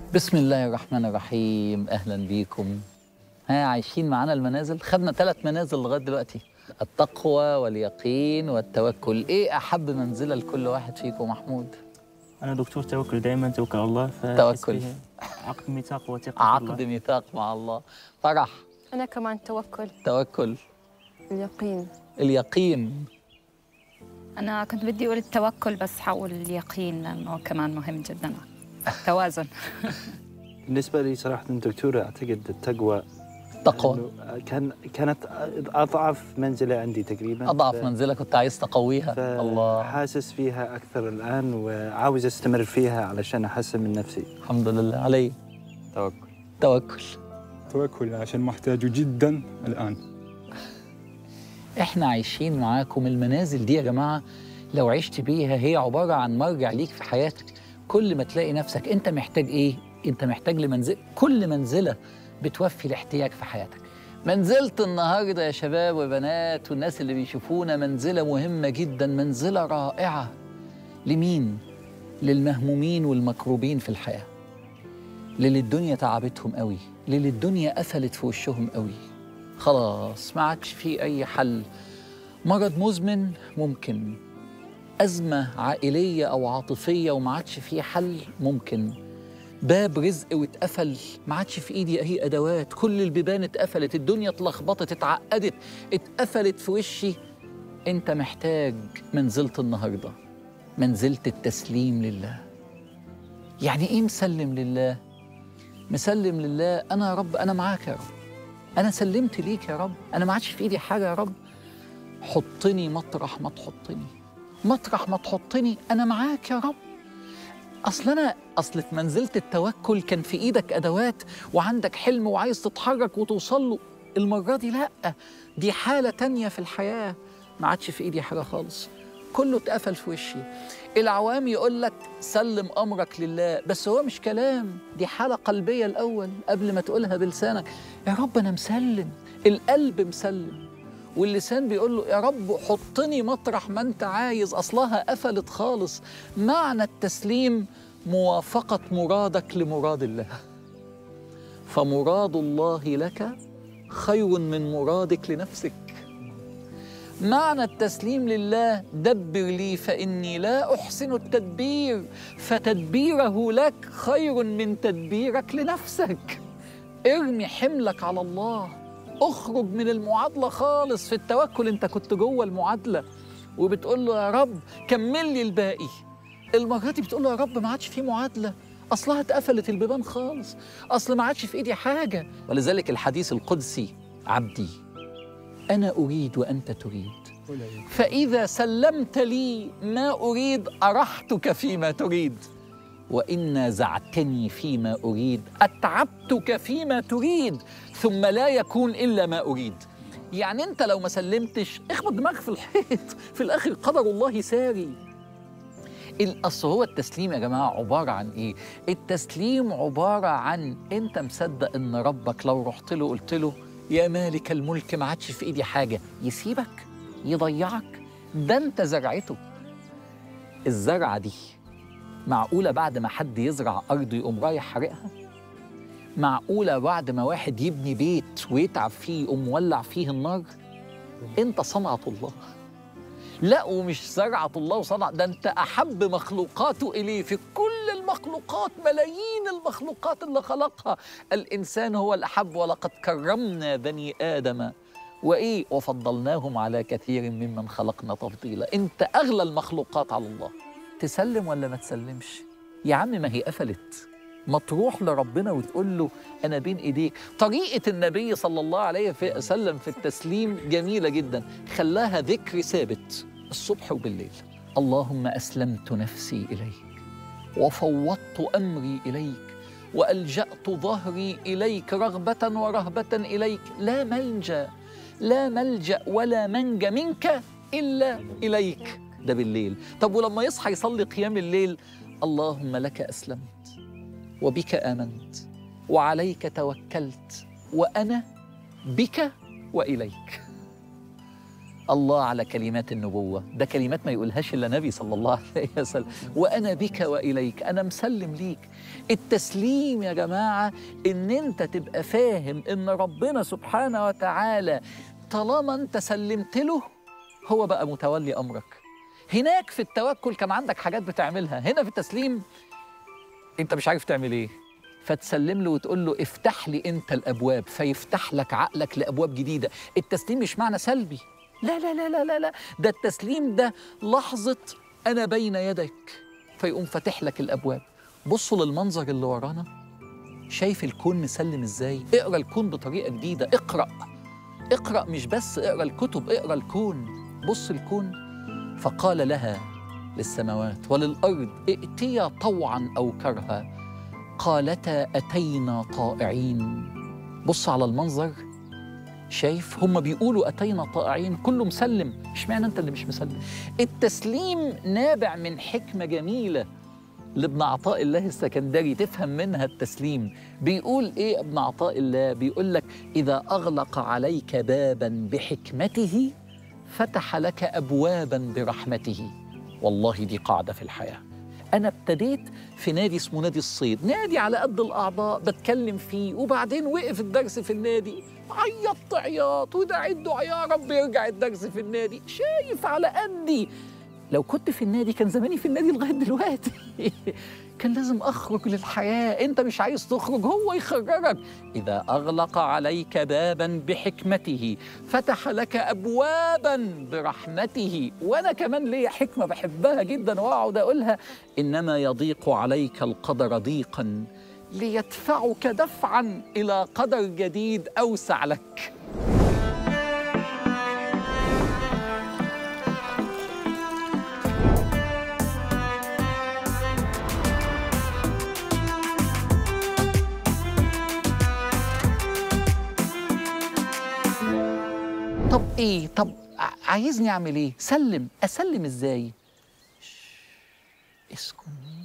بسم الله الرحمن الرحيم. أهلا بيكم. عايشين معانا المنازل؟ خدنا 3 منازل لغاية دلوقتي: التقوى واليقين والتوكل. إيه أحب منزلة لكل واحد فيكم محمود؟ أنا دكتور توكل، دائما توكل على الله. توكل، عقد ميثاق وثقة في عقد الله. ميثاق مع الله. فرح؟ أنا كمان توكل. توكل. اليقين. اليقين. أنا كنت بدي أقول التوكل بس حقول اليقين لأنه كمان مهم جدا. توازن. بالنسبة لي صراحة دكتورة، أعتقد التقوى كانت أضعف منزلة عندي تقريبا. أضعف منزلة كنت عايز تقويها. الله. حاسس فيها أكثر الآن وعاوز أستمر فيها علشان أحسن من نفسي. الحمد لله. علي؟ توكل. توكل. توكل عشان محتاجه جدا الآن. إحنا عايشين معاكم. المنازل دي يا جماعة لو عشت بيها هي عبارة عن مرجع ليك في حياتك. كل ما تلاقي نفسك أنت محتاج إيه؟ أنت محتاج لمنزل. كل منزلة بتوفي الاحتياج في حياتك. منزلة النهاردة يا شباب وبنات والناس اللي بيشوفونا منزلة مهمة جدا، منزلة رائعة. لمين؟ للمهمومين والمكروبين في الحياة، للي الدنيا تعبتهم قوي، للي الدنيا قفلت في وشهم قوي، خلاص ما عادش فيه أي حل. مرض مزمن ممكن، أزمة عائلية أو عاطفية وما عادش فيه حل ممكن، باب رزق واتقفل ما عادش في ايدي اي ادوات، كل البيبان اتقفلت، الدنيا اتلخبطت، اتعقدت، اتقفلت في وشي. انت محتاج منزلة النهارده، منزلة التسليم لله. يعني ايه مسلم لله؟ مسلم لله. انا يا رب انا معاك يا رب، انا سلمت ليك يا رب، انا ما عادش في ايدي حاجه يا رب. حطني مطرح ما تحطني، مطرح ما تحطني انا معاك يا رب. أصل في منزلة التوكل كان في إيدك أدوات وعندك حلم وعايز تتحرك وتوصل له. المرة دي لأ، دي حالة تانية في الحياة. ما عادش في إيدي حاجة خالص، كله اتقفل في وشي. العوام يقول لك سلم أمرك لله، بس هو مش كلام، دي حالة قلبية الأول قبل ما تقولها بلسانك. يا رب أنا مسلم، القلب مسلم، واللسان بيقول له يا رب حطني مطرح ما انت عايز. اصلها قفلت خالص. معنى التسليم موافقة مرادك لمراد الله، فمراد الله لك خير من مرادك لنفسك. معنى التسليم لله دبر لي فإني لا أحسن التدبير، فتدبيره لك خير من تدبيرك لنفسك. ارمي حملك على الله، اخرج من المعادلة خالص. في التوكل انت كنت جوه المعادلة وبتقول له يا رب كمل لي الباقي. المرة دي بتقول له يا رب ما عادش في معادلة، اصلها اتقفلت البيبان خالص، اصل ما عادش في ايدي حاجة. ولذلك الحديث القدسي: عبدي انا اريد وانت تريد، فاذا سلمت لي ما اريد ارحتك فيما تريد، وإن نازعتني فيما أريد أتعبتك فيما تريد، ثم لا يكون إلا ما أريد. يعني أنت لو ما سلمتش اخبط دماغك في الحيط، في الآخر قدر الله ساري. الأصل هو التسليم يا جماعة عبارة عن إيه؟ التسليم عبارة عن أنت مصدق إن ربك لو رحت له قلت له يا مالك الملك ما عادش في إيدي حاجة، يسيبك يضيعك؟ ده أنت زرعته. الزرعة دي معقولة بعد ما حد يزرع أرض يقوم رايح حرقها؟ معقولة بعد ما واحد يبني بيت ويتعب فيه يقوم مولع فيه النار؟ أنت صنعة الله. لا، ومش زرعة الله وصنع، ده أنت أحب مخلوقاته إليه. في كل المخلوقات، ملايين المخلوقات اللي خلقها، الإنسان هو الأحب. ولقد كرمنا بني آدم وإيه وفضلناهم على كثير ممن خلقنا تفضيلا. أنت أغلى المخلوقات على الله. تسلم ولا ما تسلمش؟ يا عم ما هي قفلت، ما تروح لربنا وتقول له أنا بين إيديك. طريقة النبي صلى الله عليه وسلم في التسليم جميلة جدا، خلاها ذكر ثابت الصبح وبالليل. اللهم أسلمت نفسي إليك وفوضت أمري إليك وألجأت ظهري إليك رغبة ورهبة إليك، لا ملجأ ولا منجى منك إلا إليك. ده بالليل. طب ولما يصحى يصلي قيام الليل: اللهم لك أسلمت وبك آمنت وعليك توكلت وأنا بك وإليك. الله على كلمات النبوة، ده كلمات ما يقولهاش إلا نبي صلى الله عليه وسلم. وأنا بك وإليك، أنا مسلم ليك. التسليم يا جماعة إن أنت تبقى فاهم إن ربنا سبحانه وتعالى طالما أنت سلمت له هو بقى متولي أمرك. هناك في التوكل كان عندك حاجات بتعملها، هنا في التسليم أنت مش عارف تعمل إيه، فتسلم له وتقول له افتح لي أنت الأبواب، فيفتح لك عقلك لأبواب جديدة. التسليم مش معنى سلبي، لا لا لا لا لا لا، ده التسليم ده لحظة أنا بين يدك، فيقوم فاتح لك الأبواب. بصوا للمنظر اللي ورانا، شايف الكون مسلم إزاي؟ اقرأ الكون بطريقة جديدة، اقرأ مش بس اقرأ الكتب، اقرأ الكون. بص الكون، فقال لها للسماوات وللأرض ائتيا طوعا أو كرها قالتا أتينا طائعين. بص على المنظر، شايف هم بيقولوا أتينا طائعين، كله مسلم، اشمعنى أنت اللي مش مسلم؟ التسليم نابع من حكمة جميلة لابن عطاء الله السكندري تفهم منها التسليم. بيقول إيه ابن عطاء الله؟ بيقول لك إذا أغلق عليك بابا بحكمته فتح لك أبوابا برحمته. والله دي قاعدة في الحياة. أنا ابتديت في نادي اسمه نادي الصيد، نادي على قد الأعضاء بتكلم فيه، وبعدين وقف الدرس في النادي عيطت عياط ودعيت دعاء يا رب يرجع الدرس في النادي، شايف على قدي. لو كنت في النادي كان زماني في النادي لغاية دلوقتي. كان لازم أخرج للحياة، أنت مش عايز تخرج هو يخرجك. إذا أغلق عليك بابا بحكمته فتح لك أبوابا برحمته. وأنا كمان ليا حكمة بحبها جدا وأقعد أقولها، إنما يضيق عليك القدر ضيقا ليدفعك دفعا إلى قدر جديد أوسع لك. طب ايه؟ طب عايزني اعمل ايه؟ سلم. اسلم ازاي؟ اسكن،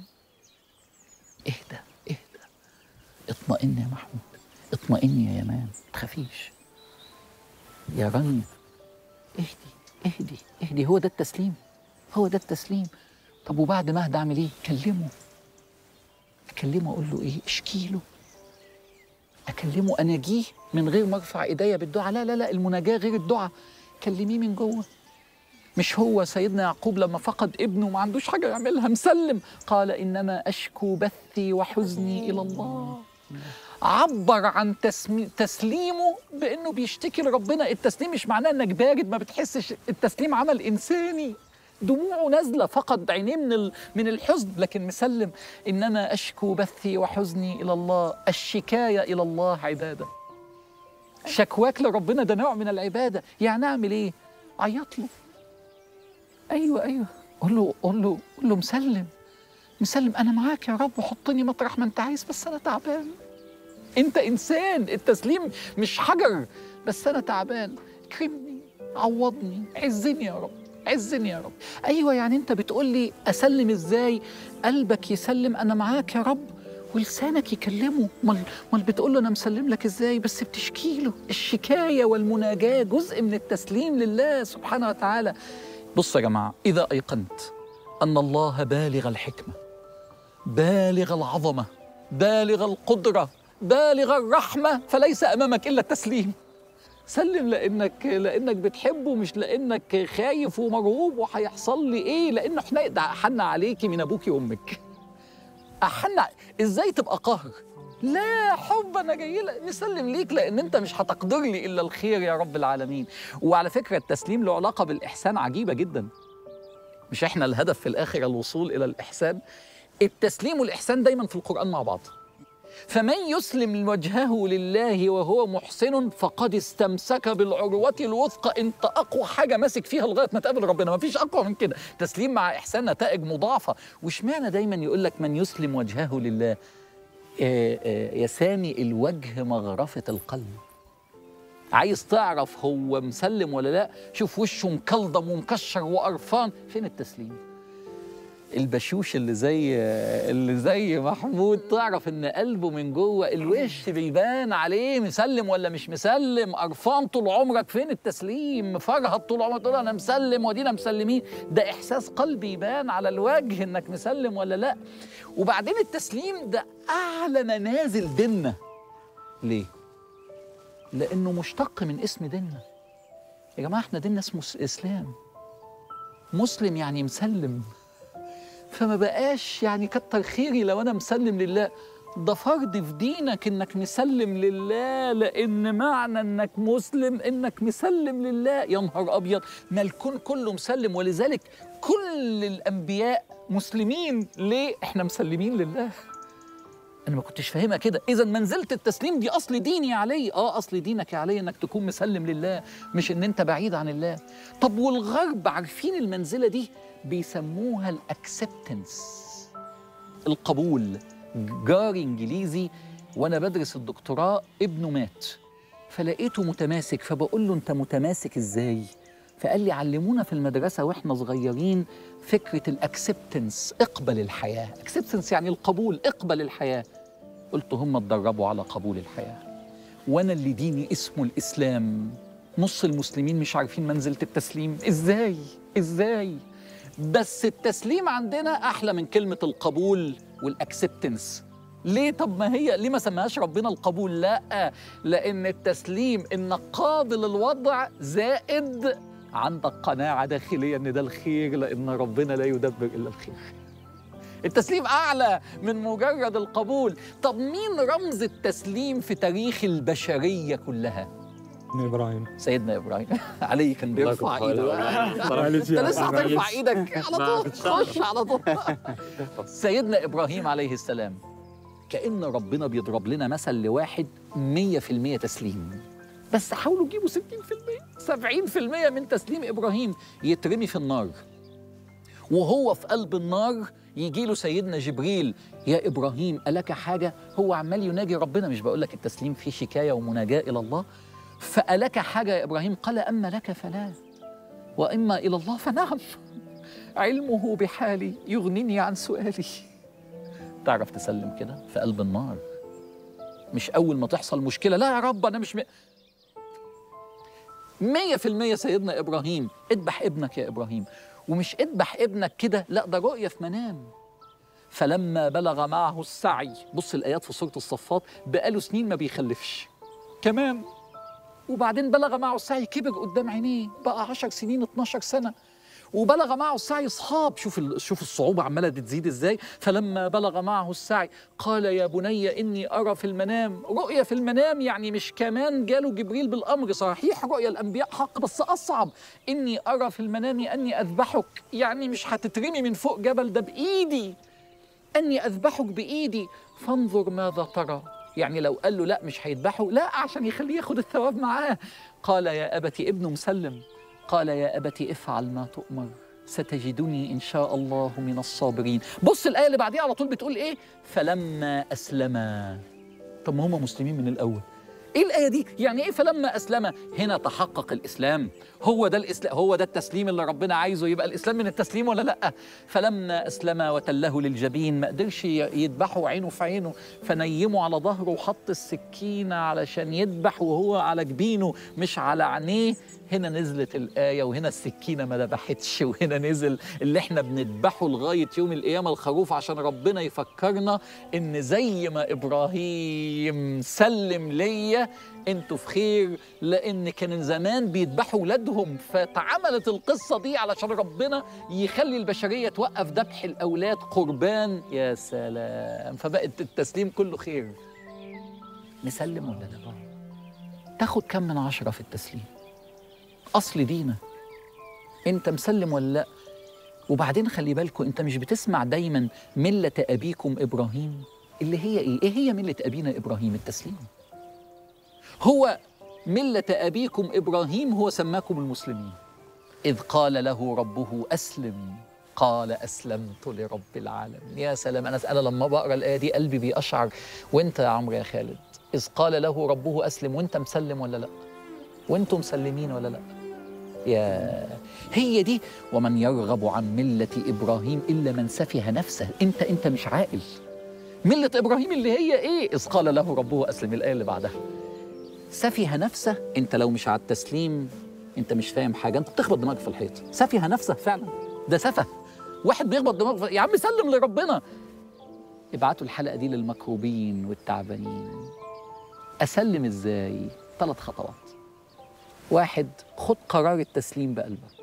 اهدى اهدى، اطمئن يا محمود، اطمئني يا يمان، ما تخافيش يا رانيا، اهدي اهدي اهدي. هو ده التسليم، هو ده التسليم. طب وبعد ما اهدى اعمل ايه؟ اكلمه اقول له ايه؟ اشكي له، اكلمه اناجيه من غير ما ارفع ايديا بالدعاء، لا لا لا، المناجاه غير الدعاء، كلميه من جوه. مش هو سيدنا يعقوب لما فقد ابنه ما عندوش حاجه يعملها، مسلم، قال انما اشكو بثي وحزني الى الله. عبر عن تسليمه بانه بيشتكي لربنا. التسليم مش معناه انك بارد ما بتحسش، التسليم عمل انساني، دموعه نازله، فقد عينيه من الحزن، لكن مسلم. انما اشكو بثي وحزني الى الله. الشكايه الى الله عباده، شكواك لربنا ده نوع من العباده. يعني اعمل ايه؟ عيط له، ايوه قول له مسلم، انا معاك يا رب، وحطني مطرح ما انت عايز، بس انا تعبان. انت انسان، التسليم مش حجر، بس انا تعبان، اكرمني، عوضني، عزني يا رب، عزني يا رب. ايوه، يعني انت بتقول لي اسلم ازاي؟ قلبك يسلم انا معاك يا رب، ولسانك يكلمه. امال بتقول له انا مسلم لك ازاي؟ بس بتشكي له. الشكايه والمناجاه جزء من التسليم لله سبحانه وتعالى. بص يا جماعه، اذا ايقنت ان الله بالغ الحكمه، بالغ العظمه، بالغ القدره، بالغ الرحمه، فليس امامك الا التسليم. سلم لانك بتحبه، مش لانك خايف ومرعوب وهيحصل لي ايه، لانه احنا احن عليكي من ابوكي وامك. ازاي تبقى قهر؟ لا، حب، انا جاي نسلم ليك لان انت مش هتقدر لي الا الخير يا رب العالمين. وعلى فكره التسليم له علاقه بالاحسان عجيبه جدا. مش احنا الهدف في الاخر الوصول الى الاحسان؟ التسليم والاحسان دايما في القران مع بعض. فمن يسلم وجهه لله وهو محسن فقد استمسك بالعروة الوثقى. انت اقوى حاجة ماسك فيها لغاية ما تقابل ربنا، ما فيش اقوى من كده. تسليم مع احسان نتائج مضاعفة. واشمعنى دايما يقول لك من يسلم وجهه لله؟ يا سامي، الوجه مغرفة القلب. عايز تعرف هو مسلم ولا لا؟ شوف وشه مكلضم ومكشر وقرفان، فين التسليم؟ البشوش اللي زي محمود تعرف ان قلبه من جوه الوش بيبان عليه مسلم ولا مش مسلم، قرفان طول عمرك فين التسليم، مفرهد طول عمرك تقول انا مسلم ودينا مسلمين، ده احساس قلبي يبان على الوجه انك مسلم ولا لا. وبعدين التسليم ده اعلى منازل ديننا. ليه؟ لانه مشتق من اسم ديننا. يا جماعه احنا ديننا اسمه اسلام، مسلم يعني مسلم، فما بقاش يعني كتر خيري لو أنا مسلم لله، ده فرض في دينك إنك مسلم لله، لأن معنى إنك مسلم إنك مسلم لله. يا نهار أبيض، ما الكون كله مسلم، ولذلك كل الأنبياء مسلمين. ليه؟ إحنا مسلمين لله. أنا ما كنتش فاهمها كده. إذا منزلة التسليم دي أصل ديني يا علي. أصل دينك يا علي إنك تكون مسلم لله، مش إن أنت بعيد عن الله. طب والغرب عارفين المنزلة دي بيسموها الأكسبتنس، القبول. جاري إنجليزي وأنا بدرس الدكتوراه ابنه مات، فلقيته متماسك، فبقول له أنت متماسك إزاي؟ فقال لي علمونا في المدرسة وإحنا صغيرين فكرة الأكسبتنس، اقبل الحياة. أكسبتنس يعني القبول، اقبل الحياة. قلت هم اتدربوا على قبول الحياة، وأنا اللي ديني اسمه الإسلام نص المسلمين مش عارفين منزلة التسليم. إزاي؟ بس التسليم عندنا أحلى من كلمة القبول والأكسبتنس. ليه؟ طب ما هي ليه ما سماهاش ربنا القبول؟ لا، لأن التسليم إنك قابل الوضع زائد عندك قناعة داخلية إن ده الخير، لأن ربنا لا يدبر إلا الخير. التسليم أعلى من مجرد القبول. طب مين رمز التسليم في تاريخ البشرية كلها؟ إبراهيم. سيدنا إبراهيم. علي كان بيرفع إيده. أنت لسه هترفع إيدك على طول، خش على طول. سيدنا إبراهيم عليه السلام كأن ربنا بيضرب لنا مثل لواحد 100% تسليم، بس حاولوا تجيبوا 60%، 70% من تسليم إبراهيم. يترمي في النار، وهو في قلب النار يجي له سيدنا جبريل، يا إبراهيم ألك حاجة؟ هو عمال يناجي ربنا، مش بقول لك التسليم فيه شكاية ومناجاة إلى الله؟ فألك حاجة يا إبراهيم؟ قال أما لك فلا، وإما إلى الله فنعم، علمه بحالي يغنيني عن سؤالي. تعرف تسلم كده في قلب النار، مش أول ما تحصل مشكلة لا يا رب أنا مش 100%. سيدنا إبراهيم اذبح ابنك يا إبراهيم، ومش اذبح ابنك كده، لا ده رؤية في منام. فلما بلغ معه السعي، بص الآيات في سورة الصفات، بقاله سنين ما بيخلفش كمان، وبعدين بلغ معه السعي، كبر قدام عينيه، بقى 10 سنين 12 سنة، وبلغ معه السعي أصحاب. شوف الصعوبة عمالة تزيد إزاي. فلما بلغ معه السعي قال يا بني إني أرى في المنام، رؤية في المنام يعني مش كمان جاله جبريل بالأمر، صحيح رؤية الأنبياء حق بس أصعب. إني أرى في المنام أني أذبحك، يعني مش هتترمي من فوق جبل، ده بإيدي، أني أذبحك بإيدي فانظر ماذا ترى. يعني لو قال له لا مش هيذبحه، لا عشان يخليه ياخد الثواب معاه. قال يا أبت، ابنه مسلم، قال يا أبت افعل ما تؤمر ستجدني إن شاء الله من الصابرين. بص الآية اللي بعديها على طول بتقول إيه؟ فلما أسلما. طب ما هم مسلمين من الأول. إيه الآية دي؟ يعني إيه فلما أسلم؟ هنا تحقق الإسلام. هو ده الإسلام، هو ده التسليم اللي ربنا عايزه. يبقى الإسلام من التسليم ولا لأ؟ فلما أسلم وتله للجبين، ما قدرش يذبحه عينه في عينه، فنيمه على ظهره وحط السكينة علشان يذبح وهو على جبينه مش على عينيه. هنا نزلت الآية، وهنا السكينة ما ذبحتش، وهنا نزل اللي احنا بنذبحه لغاية يوم القيامة، الخروف، عشان ربنا يفكرنا إن زي ما إبراهيم سلم ليا انتوا في خير، لأن كان زمان بيذبحوا ولادهم، فاتعملت القصة دي علشان ربنا يخلي البشرية توقف ذبح الأولاد قربان. يا سلام، فبقت التسليم كله خير. نسلم ولا لا؟ تاخد كم من 10 في التسليم؟ أصل دينا أنت مسلم ولا لأ؟ وبعدين خلي بالكم، أنت مش بتسمع دايما ملة أبيكم إبراهيم، اللي هي إيه؟ إيه هي ملة أبينا إبراهيم؟ التسليم. هو ملة أبيكم إبراهيم هو سماكم المسلمين. إذ قال له ربه أسلم قال أسلمت لرب العالمين. يا سلام، أنا لما بقرأ الآية دي قلبي بيقشعر. وأنت يا عمرو يا خالد، إذ قال له ربه أسلم، وأنت مسلم ولا لأ؟ وأنتم مسلمين ولا لأ؟ يا هي دي. ومن يرغب عن ملة إبراهيم إلا من سفه نفسه. أنت مش عاقل. ملة إبراهيم اللي هي إيه؟ إذ قال له ربه أسلم، الآية اللي بعدها. سفه نفسه، أنت لو مش على التسليم أنت مش فاهم حاجة، أنت بتخبط دماغك في الحيط. سفه نفسه فعلا، ده سفه. واحد بيخبط دماغه يا عم سلم لربنا. ابعتوا الحلقة دي للمكروبين والتعبانين. أسلم إزاي؟ 3 خطوات. 1، خد قرار التسليم بقلبك.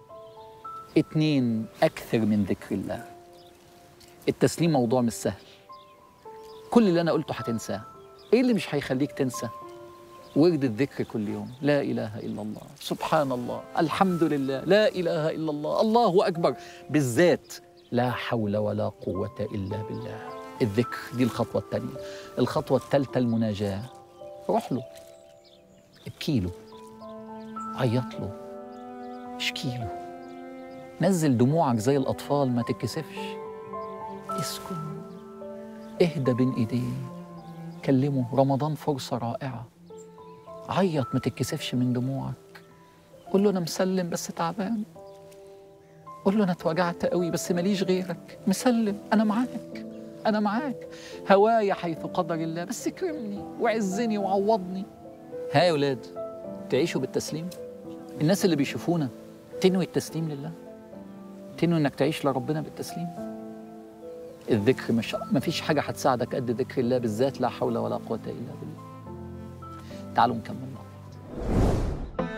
2، أكثر من ذكر الله. التسليم موضوع مش سهل. كل اللي أنا قلته هتنساه. إيه اللي مش هيخليك تنسى؟ ورد الذكر كل يوم، لا إله إلا الله، سبحان الله، الحمد لله، لا إله إلا الله، الله أكبر. بالذات لا حول ولا قوة إلا بالله. الذكر دي الخطوة الثانية. الخطوة الثالثة المناجاة. روح له، ابكي له، عيط له، اشكي له، نزل دموعك زي الأطفال، ما تتكسفش. اسكن، اهدى بين ايديه، كلمه. رمضان فرصة رائعة. عيط، ما تتكسفش من دموعك. قول له أنا مسلم بس تعبان. قول له أنا اتوجعت قوي بس ماليش غيرك. مسلم، أنا معاك، أنا معاك. هوايا حيث قدر الله، بس اكرمني وعزني وعوضني. ها يا ولاد، تعيشوا بالتسليم؟ الناس اللي بيشوفونا تنوي التسليم لله؟ تنوي إنك تعيش لربنا بالتسليم؟ الذكر ما فيش حاجة هتساعدك قد ذكر الله، بالذات لا حول ولا قوة إلا بالله. تعالوا نكمل مع بعض.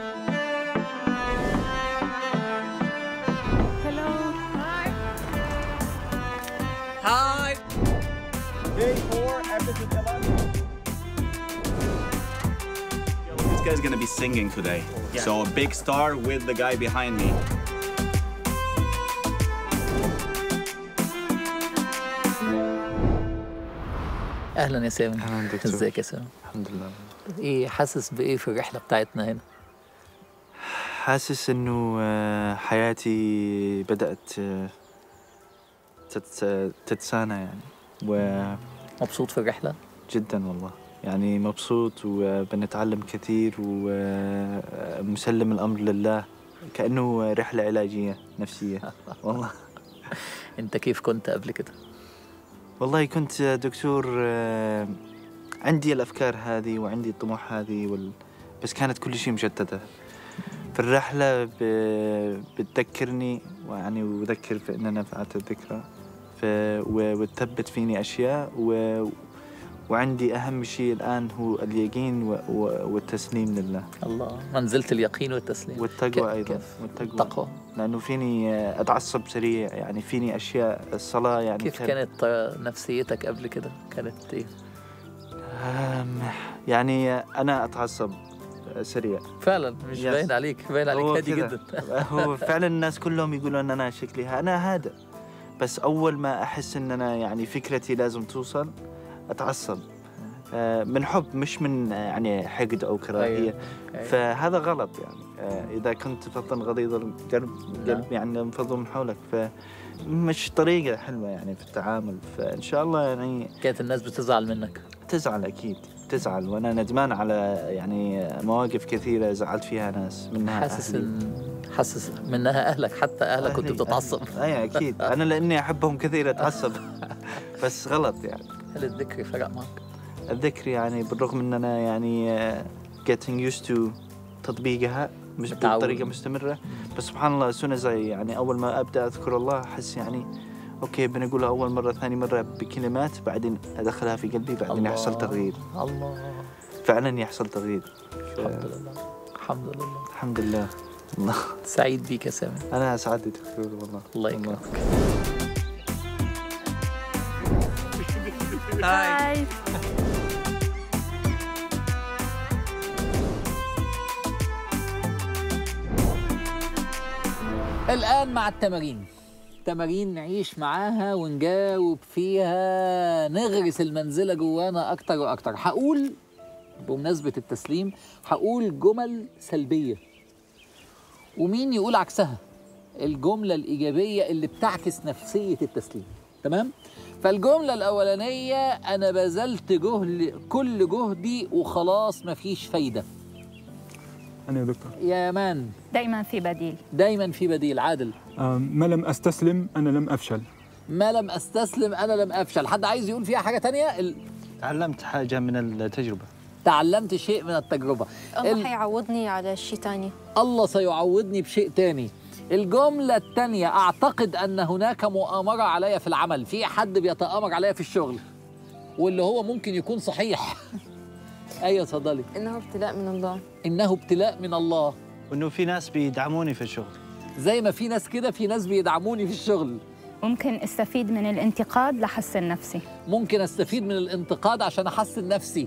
Hi. Day 4, episode 11. This guy's gonna be singing today. Yeah. So a big star with the guy behind me. أهلا يا سامي. أهلا دكتور. ازيك يا سامي؟ الحمد لله. إيه حاسس بإيه في الرحلة بتاعتنا هنا؟ حاسس إنه حياتي بدأت تتسانى يعني، مبسوط في الرحلة؟ جدا والله، يعني مبسوط وبنتعلم كثير ومسلم الأمر لله، كأنه رحلة علاجية نفسية والله. أنت كيف كنت قبل كده؟ والله كنت دكتور، عندي الأفكار هذه وعندي الطموح هذه بس كانت كل شيء مشتتة. في الرحلة بتذكرني يعني وذكر في إن أنا فعلت الذكرى وتثبت فيني أشياء وعندي أهم شيء الآن هو اليقين والتسليم لله. الله، منزلة اليقين والتسليم والتقوى أيضا. والتقوى، لأنه فيني أتعصب سريع، يعني فيني أشياء الصلاة يعني. كيف كانت نفسيتك قبل كده؟ كانت إيه؟ يعني أنا أتعصب سريع فعلا، مش باين عليك، باين عليك هادي جدا. هو فعلا الناس كلهم يقولون أن أنا شكلي أنا هادئ، بس أول ما أحس أن أنا يعني فكرتي لازم توصل أتعصب من حب، مش من يعني حقد أو كراهية. أيوة. فهذا غلط يعني. إذا كنت فطن غليظ القلب يعني انفضوا من حولك، فمش طريقة حلوة يعني في التعامل. فإن شاء الله يعني. كانت الناس بتزعل منك؟ تزعل أكيد، تزعل، وأنا ندمان على يعني مواقف كثيرة زعلت فيها ناس، منها حاسس منها أهلك، حتى أهلك كنت بتتعصب. أي أكيد. أنا لأني أحبهم كثير أتعصب بس غلط يعني. هل الذكر فرق معك؟ الذكر يعني بالرغم أن أنا يعني getting used to تطبيقها مش بطريقة مستمرة، بس سبحان الله سنة زي يعني أول ما أبدأ أذكر الله أحس يعني أوكي بنقولها أول مرة، ثاني مرة بكلمات، بعدين أدخلها في قلبي، بعدين يحصل تغيير. الله، فعلا يحصل تغيير. الحمد لله، الحمد لله، الحمد لله. الله سعيد بيك يا سامي. أنا سعيد دكتور والله. الله يكرمك. هاي. الآن مع التمارين. تمارين نعيش معاها ونجاوب فيها، نغرس المنزلة جوانا أكتر وأكتر. هقول بمناسبة التسليم، هقول جمل سلبية ومين يقول عكسها، الجملة الإيجابية اللي بتعكس نفسية التسليم. تمام؟ فالجملة الأولانية: أنا بذلت كل جهدي وخلاص مفيش فايدة. أنا يا دكتور. يا يمان. دائما في بديل. دائما في بديل. عادل. ما لم أستسلم أنا لم أفشل. ما لم أستسلم أنا لم أفشل. حد عايز يقول فيها حاجة تانية؟ تعلمت حاجة من التجربة. تعلمت شيء من التجربة. الله حيعوضني على شيء تاني. الله سيعوضني بشيء تاني. الجملة التانية، أعتقد أن هناك مؤامرة عليا في العمل. في حد بيتآمر عليا في الشغل واللي هو ممكن يكون صحيح. أيوة صدقلي. إنه ابتلاء من الله. إنه ابتلاء من الله. وإنه في ناس بيدعموني في الشغل. زي ما في ناس كده، في ناس بيدعموني في الشغل. ممكن استفيد من الانتقاد لحسن نفسي. ممكن استفيد من الانتقاد عشان أحسن نفسي.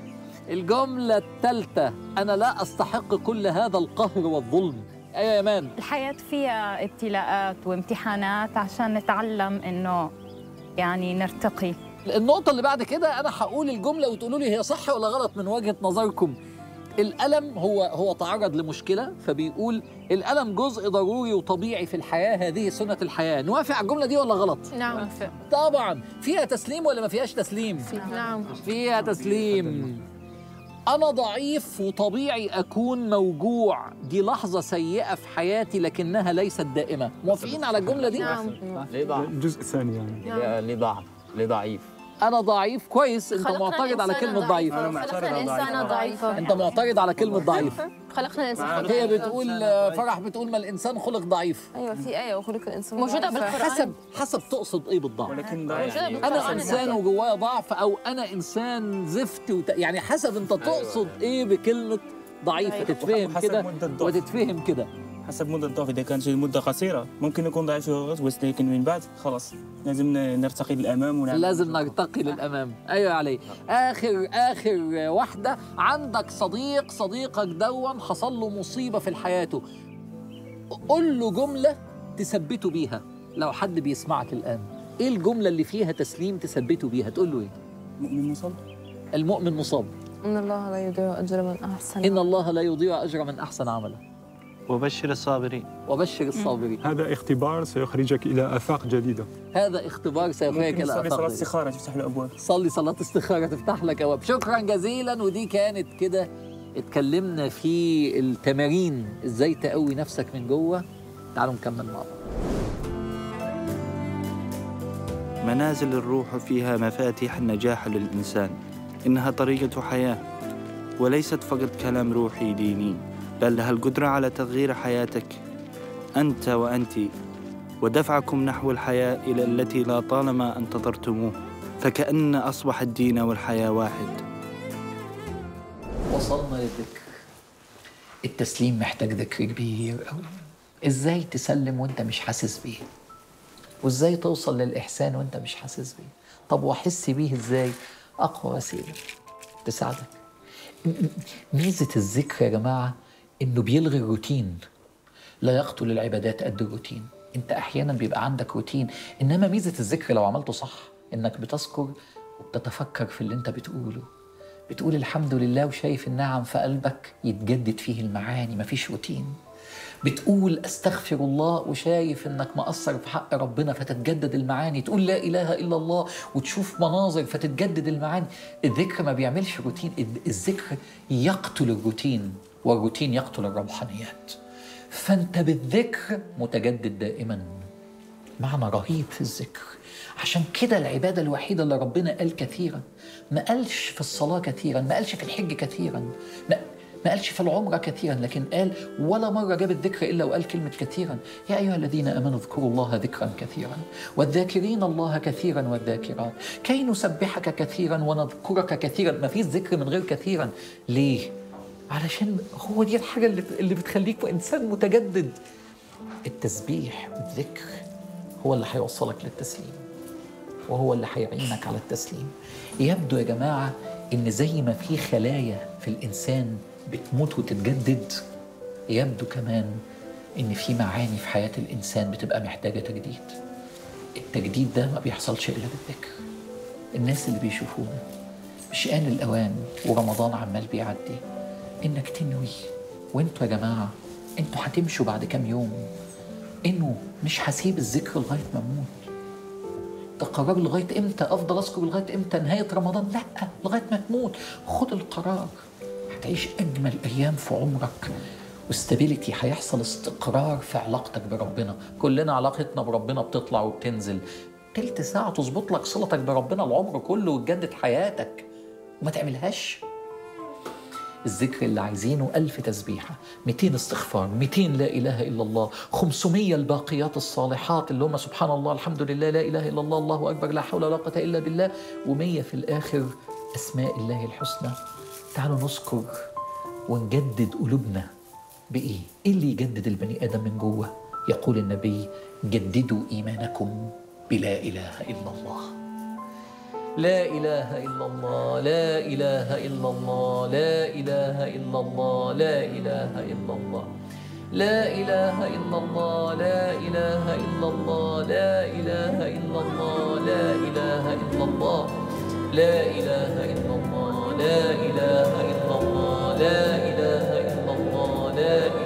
الجملة الثالثة، أنا لا أستحق كل هذا القهر والظلم. أيوة يا مان. الحياة فيها ابتلاءات وامتحانات عشان نتعلم إنه يعني نرتقي. النقطة اللي بعد كده أنا هقول الجملة وتقولوا لي هي صح ولا غلط من وجهة نظركم. الألم هو تعرض لمشكلة، فبيقول الألم جزء ضروري وطبيعي في الحياة، هذه سنة الحياة. نوافق على الجملة دي ولا غلط؟ نعم. طبعا. فيها تسليم ولا ما فيهاش تسليم؟ نعم. فيها تسليم. أنا ضعيف وطبيعي أكون موجوع، دي لحظة سيئة في حياتي لكنها ليست دائمة. موافقين على الجملة دي؟ نعم. ليه ضعف؟ الجزء الثاني يعني. ليه ضعف؟ ليه ضعيف؟ أنا ضعيف. كويس. أنت معترض على كلمة ضعيف. خلقنا الإنسان ضعيفا. أنت معترض على كلمة ضعيف. خلقنا الإنسان. هي بتقول، فرح بتقول ما الإنسان خلق ضعيف. أيوة في آية وخلق الإنسان موجودة بالقرآن. حسب تقصد إيه بالضعف. ولكن أنا إنسان وجوايا ضعف، أو أنا إنسان زفت يعني حسب أنت تقصد إيه بكلمة ضعيف. تتفهم كده وتتفهم كده. حسب مدة الضعف، إذا كانت مدة قصيرة ممكن يكون ضعيف بس لكن من بعد خلاص لازم نرتقي للأمام لازم نرتقي للأمام. أيوة علي. آخر واحدة، عندك صديقك دون حصل له مصيبة في حياته، قول له جملة تثبته بيها. لو حد بيسمعك الآن، إيه الجملة اللي فيها تسليم تثبته بيها؟ تقول له إيه؟ مؤمن مصاب. المؤمن مصاب. إن الله لا يضيع أجر من أحسن. إن الله لا يضيع أجر من أحسن عملا. وبشر الصابرين. وبشر الصابرين. هذا اختبار سيخرجك إلى آفاق جديدة. هذا اختبار سيخرجك إلى آفاق جديدة. صلي صلاة استخارة تفتح له أبواب. صلي صلاة استخارة تفتح لك أبواب. شكرا جزيلا. ودي كانت كده اتكلمنا في التمارين إزاي تقوي نفسك من جوه. تعالوا نكمل مع بعض. منازل الروح فيها مفاتيح النجاح للإنسان. إنها طريقة حياة وليست فقط كلام روحي ديني، بل لها القدرة على تغيير حياتك أنت وأنت، ودفعكم نحو الحياة إلى التي لا طالما انتظرتموه، فكأن أصبح الدين والحياة واحد. وصلنا للذكر. التسليم محتاج ذكر كبير قوي. إزاي تسلم وأنت مش حاسس بيه؟ وإزاي توصل للإحسان وأنت مش حاسس بيه؟ طب وأحس بيه إزاي؟ أقوى وسيلة تساعدك. ميزة الذكر يا جماعة إنه بيلغي الروتين. لا يقتل العبادات قد الروتين. أنت أحيانا بيبقى عندك روتين، إنما ميزة الذكر لو عملته صح إنك بتذكر وبتتفكر في اللي أنت بتقوله. بتقول الحمد لله وشايف النعم في قلبك يتجدد فيه المعاني، مفيش روتين. بتقول أستغفر الله وشايف إنك مقصر في حق ربنا فتتجدد المعاني. تقول لا إله إلا الله وتشوف مناظر فتتجدد المعاني. الذكر ما بيعملش روتين. الذكر يقتل الروتين، والروتين يقتل الروحانيات. فأنت بالذكر متجدد دائما. معنى رهيب في الذكر. عشان كده العبادة الوحيدة اللي ربنا قال كثيرا، ما قالش في الصلاة كثيرا، ما قالش في الحج كثيرا، ما قالش في العمرة كثيرا، لكن قال ولا مرة جاب الذكر إلا وقال كلمة كثيرا. يا أيها الذين آمنوا اذكروا الله ذكرا كثيرا والذاكرين الله كثيرا والذاكرات كي نسبحك كثيرا ونذكرك كثيرا. ما فيش ذكر من غير كثيرا. ليه؟ علشان هو دي الحاجة اللي بتخليك إنسان متجدد. التسبيح والذكر هو اللي هيوصلك للتسليم، وهو اللي هيعينك على التسليم. يبدو يا جماعة إن زي ما في خلايا في الإنسان بتموت وتتجدد، يبدو كمان إن في معاني في حياة الإنسان بتبقى محتاجة تجديد. التجديد ده ما بيحصلش إلا بالذكر. الناس اللي بيشوفونا مش آن الأوان ورمضان عمال بيعدي إنك تنوي. وإنتوا يا جماعة إنتوا هتمشوا بعد كام يوم، إنه مش هسيب الذكر لغاية ما أموت. ده قرار لغاية إمتى؟ أفضل أذكر لغاية إمتى؟ نهاية رمضان؟ لأ، لغاية ما تموت. خد القرار. هتعيش أجمل أيام في عمرك، واستابيليتي، هيحصل استقرار في علاقتك بربنا. كلنا علاقتنا بربنا بتطلع وبتنزل، تلت ساعة تظبط لك صلتك بربنا العمر كله وتجدد حياتك وما تعملهاش. الذكر اللي عايزينه 1000 تسبيحة، 200 استغفار، 200 لا إله إلا الله، 500 الباقيات الصالحات اللي هم سبحان الله الحمد لله لا إله إلا الله الله أكبر لا حول ولا قوة إلا بالله، و100 في الآخر أسماء الله الحسنى. تعالوا نذكر ونجدد قلوبنا بإيه؟ إيه اللي يجدد البني آدم من جوه؟ يقول النبي: جددوا إيمانكم بلا إله إلا الله. لا إله إلا الله، لا إله إلا الله، لا إله إلا الله، لا إله إلا الله، لا إله إلا الله، لا إله إلا الله، لا إله إلا الله، لا إله إلا الله، لا إله إلا الله، لا إله إلا الله، لا إله إلا الله، لا إله